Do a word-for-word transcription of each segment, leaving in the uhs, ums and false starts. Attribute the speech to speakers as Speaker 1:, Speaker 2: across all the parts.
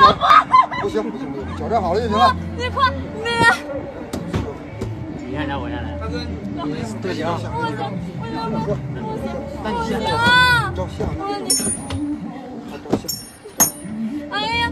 Speaker 1: 不行不行不行，脚站好了就行了。
Speaker 2: 你快你。
Speaker 3: 你看着我下来。大哥，你都行。
Speaker 2: 我行，我行，我行。
Speaker 3: 那你先
Speaker 1: 照相。
Speaker 2: 你。
Speaker 1: 照相。
Speaker 2: 哎呀。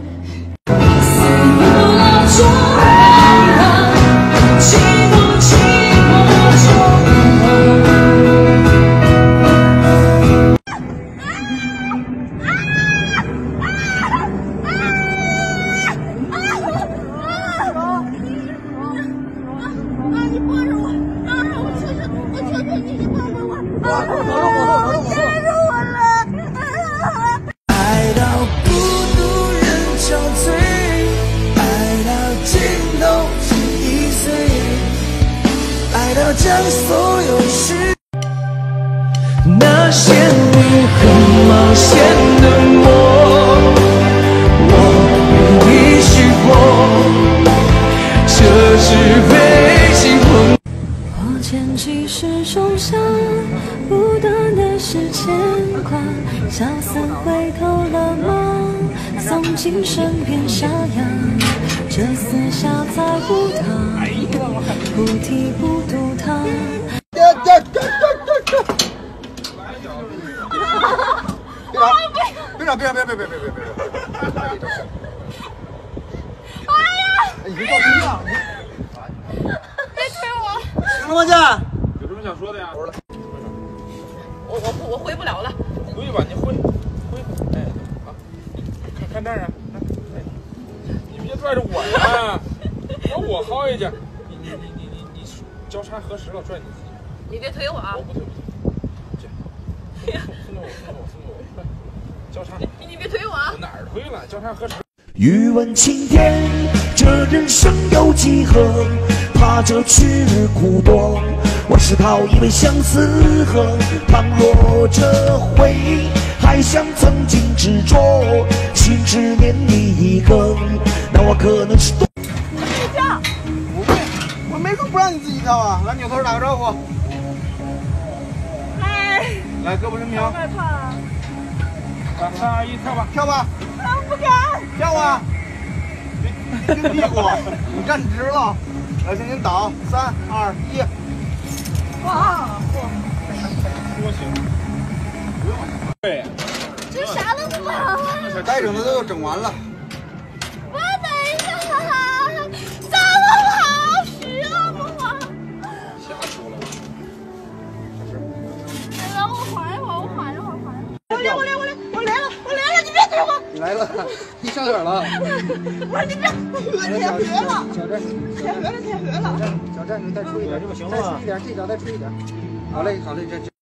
Speaker 4: 爱到孤独人憔悴，爱到尽头心已碎，爱到将所有事，那些你很冒险的梦，我已许过，这是被心碰。
Speaker 5: 我牵起时钟上不断的是牵挂，小厮回头了吗？送进身边沙哑，这厮下在乎他，不提不渡他。
Speaker 1: 别吵！别吵！别吵！别别别别别别别！
Speaker 2: 哎呀！
Speaker 1: 你别着急啊！
Speaker 2: 别推我！
Speaker 1: 行了吗，姐？
Speaker 6: 有什么想说的呀？
Speaker 2: 我我不我回不了了。
Speaker 6: 回吧，你回回。哎，好，看看这儿啊，哎，你别拽着我呀，让我薅一去。你你你你你你交叉核实了，拽你自己。
Speaker 2: 你别推我啊！
Speaker 6: 我不推不推，这，顺着我顺着我顺着我，快，交叉。
Speaker 2: 你你别推我啊！
Speaker 6: 我哪儿推了？交叉核实。
Speaker 4: 欲问青天，这人生有几何？怕这去日苦多。我是讨一位相思恨，倘若这回忆还像曾经执着，心只念你一个，那我可能是多。
Speaker 2: 睡觉。
Speaker 1: 我没，我没说不让你自己跳啊！来，扭头打个招呼。
Speaker 2: 嗨。
Speaker 1: 来，胳膊伸平。
Speaker 2: 好害怕。
Speaker 6: 来，三二一，跳吧，
Speaker 1: 跳吧。
Speaker 2: 啊，不敢。
Speaker 1: 跳啊！别撅屁股，你站直了。来，轻轻倒，三二一。
Speaker 2: 哇！
Speaker 6: 多行。对。
Speaker 2: 这啥都不好。
Speaker 1: 该整的都整完了。
Speaker 2: 我等一下，怎么好使啊，不好。
Speaker 6: 吓死我了。
Speaker 2: 来，我缓一会儿，我缓一会儿，缓一会儿。我来，我来，我来，我来了，我来了，你别推我。
Speaker 1: 你来了，你上哪儿了？
Speaker 2: 我说你别，我天河了，
Speaker 1: 脚站，
Speaker 2: 天河了，天河了。
Speaker 1: 脚站，脚站，你再出一点，再出一点，这脚再出一点。好嘞，好嘞，这这。